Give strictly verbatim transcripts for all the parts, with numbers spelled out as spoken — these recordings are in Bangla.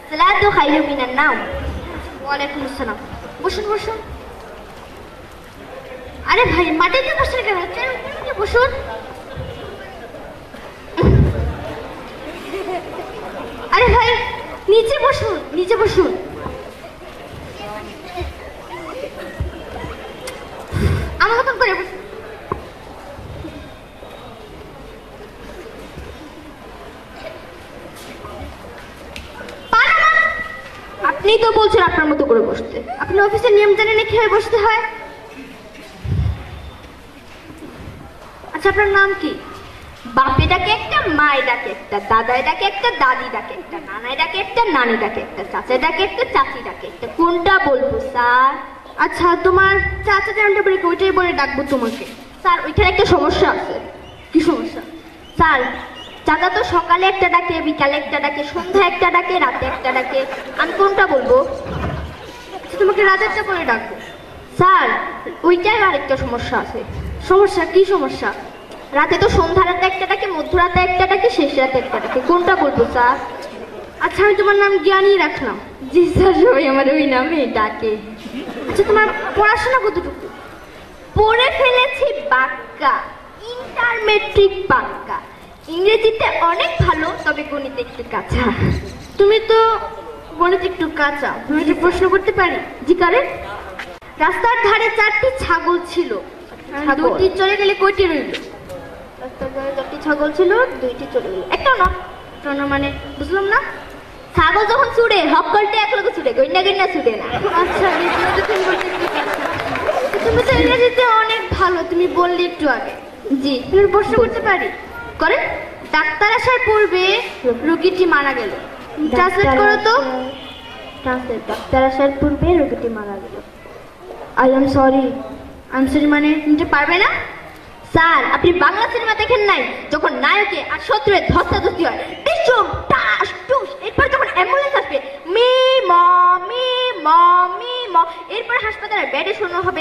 আসসালাতু খায়রুম মিনান নাওম। ওয়ালাইকুম আসসালাম। বসুন বসুন। আরে ভাই মাটিতে বসে কেন? বসুন। আরে ভাই নিচে বসুন, নিচে বসুন। আমার মতন করে বসুন। আপনি তো বলছেন আপনার মতো করে বসতে। আপনি অফিসের নিয়ম জানেন না কিভাবে বসতে হয়? আচ্ছা আপনার নাম কি? বাপে ডাকে একটা, মায়ে ডাকে একটা, দাদায় ডাকে একটা, দাদি ডাকে একটা, নানায় ডাকে একটা, নানি ডাকে একটা, চাচায় ডাকে একটা, চাচি ডাকে একটা। কোনটা বলবো স্যার? আচ্ছা তোমার চাচা যেমনটা বলে ওইটাই বলে ডাকবো তোমাকে। স্যার ওইখানে একটা সমস্যা আছে। কি সমস্যা? স্যার চাচা তো সকালে একটা ডাকে, বিকালে একটা ডাকে, সন্ধ্যা একটা ডাকে, রাতে একটা ডাকে। আমি কোনটা বলবো? আচ্ছা তোমাকে রাতেরটা বলে ডাকবো। স্যার ওইটাই আরেকটা সমস্যা আছে। সমস্যা? কি সমস্যা? রাতে তো সন্ধ্যা রাতে একটা ডাকে, মধ্যরাতে একটা ডাকে, শেষ রাতে একটা ডাকে। কোনটা বলবো স্যার? আচ্ছা আমি তোমার নাম জ্ঞানী রাখলাম। জি স্যার সবাই আমার ওই নামে ডাকে। আচ্ছা তোমার পড়াশোনা কতটুকু? পড়ে ফেলেছি বাক্কা, ইন্টারমেট্রিক বাক্কা। ইংরেজিতে অনেক ভালো, তবে গণিতে একটু কাঁচা। তুমি তো গণিতে একটু কাঁচা, তুমি একটু প্রশ্ন করতে পারি? জি করেন। রাস্তার ধারে চারটি ছাগল ছিল, দুইটি চলে গেলে কয়টি রইল? রাস্তার ধারে চারটি ছাগল ছিল, দুইটি চলে গেল, একটা না। একটা না মানে বুঝলাম না। ছাগল যখন ছুড়ে হক করতে এক লোক ছুটে, গইনা গইনা ছুটে না। আচ্ছা তুমি তো ইংরেজিতে অনেক ভালো, তুমি বললে একটু আগে। জি তুমি প্রশ্ন করতে পারি? করেন। ডাক্তার আসার পূর্বে রোগীটি মারা গেল। ট্রান্সলেট করো তো। ট্রান্সলেট। ডাক্তার আসার পূর্বে রোগীটি মারা গেল। I am sorry. I am sorry মানে নিতে পারবে না? স্যার আপনি বাংলা সিনেমা দেখেন নাই? যখন নায়কে আর শত্রুর ধস্তাধস্তি হয়, ডিসুম টাস টুস, এরপর যখন অ্যাম্বুলেন্স আসবে মি ম মি ম মি ম, এরপর হাসপাতালে বেডে শোনা হবে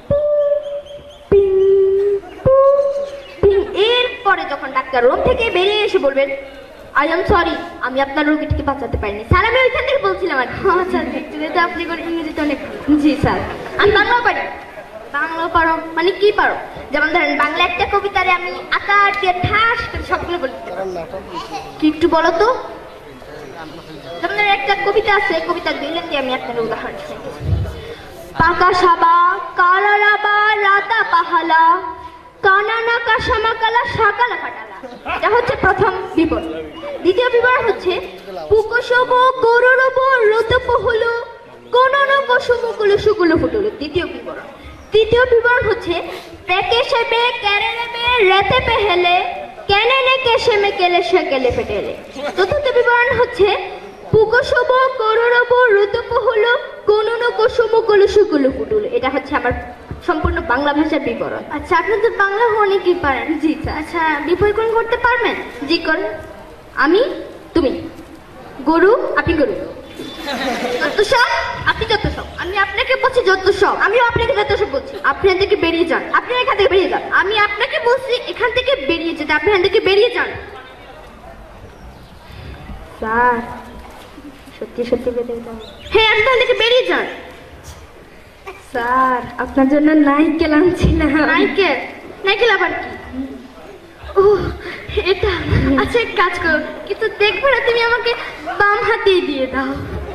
এরপরে যখন ডাক্তার রুম থেকে বেরিয়ে এসে বলবেন আই এম সরি, আমি আপনার রোগীটিকে বাঁচাতে পারিনি। স্যার আমি ওইখান থেকে বলছিলাম আর কি। আচ্ছা যেহেতু আপনি করে ইংরেজিতে অনেক। জি স্যার আমি বাংলাও পারি। বাংলাও পারো মানে কি পারো? যেমন ধরেন বাংলা একটা কবিতারে আমি আকার দিয়ে ঠাস করে সবগুলো বলি। কি একটু বলো তো? যেমন একটা কবিতা আছে, কবিতা দুই লাইন দিয়ে আমি আপনার উদাহরণ দিচ্ছি। পাকা সাবা কালা রাবা রাতা পাহালা কানানা কাশামা কালা সাকালা ফাটালা। এটা হচ্ছে প্রথম বিবরণ। দ্বিতীয় বিবরণ হচ্ছে পুকশব কররব রতপ হলো কোননো কসুমুকুলো সুকুলো ফুটলো। দ্বিতীয় বিবরণ। তৃতীয় বিবরণ হচ্ছে পেকে সেবে কেরেবে রেতে পেহেলে কেনেনে কেশেমে কেলে সে কেলে ফেটেলে। চতুর্থ বিবরণ হচ্ছে পুকশব কররব রতপ হলো কোননো কসুমুকুলো সুকুলো ফুটলো। এটা হচ্ছে আমার সম্পূর্ণ বাংলা ভাষার বিবরণ। আচ্ছা আপনি তো বাংলা অনেকই পারেন। জি স্যার। আচ্ছা বিপরীকরণ করতে পারবেন? জি করেন। আমি তুমি গরু, আপনি গরু। যত সব আপনি যত সব। আমি আপনাকে বলছি যত সব, আমিও আপনাকে যত সব বলছি। আপনি এখান থেকে বেরিয়ে যান। আপনি এখান থেকে বেরিয়ে যান। আমি আপনাকে বলছি এখান থেকে বেরিয়ে যেতে, আপনি এখান থেকে বেরিয়ে যান। স্যার সত্যি সত্যি বেরিয়ে যান। হ্যাঁ আপনি এখান থেকে বেরিয়ে যান। স্যার আপনার জন্য নাইকেল আনছিলাম। নাইকেল? নাইকেল আবার কি? ও এটা। আচ্ছা এক কাজ করো, কিন্তু দেখবো না তুমি আমাকে বাম হাতেই দিয়ে দাও।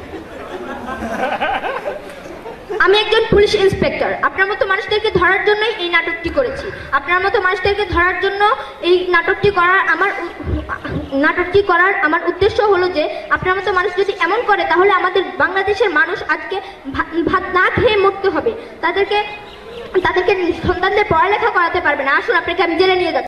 আমি একজন পুলিশ ইন্সপেক্টর। আপনার মতো মানুষদেরকে ধরার জন্যই এই নাটকটি করেছি। আপনার মতো মানুষদেরকে ধরার জন্য এই নাটকটি করার আমার নাটকটি করার আমার উদ্দেশ্য হলো যে আপনার মতো মানুষ যদি এমন করে তাহলে আমাদের বাংলাদেশের মানুষ আজকে ভাত না খেয়ে মরতে হবে। তাদেরকে তাদেরকে সন্তানদের পড়ালেখা করাতে পারবে না। আসুন আপনাকে আমি জেলে নিয়ে যাচ্ছি।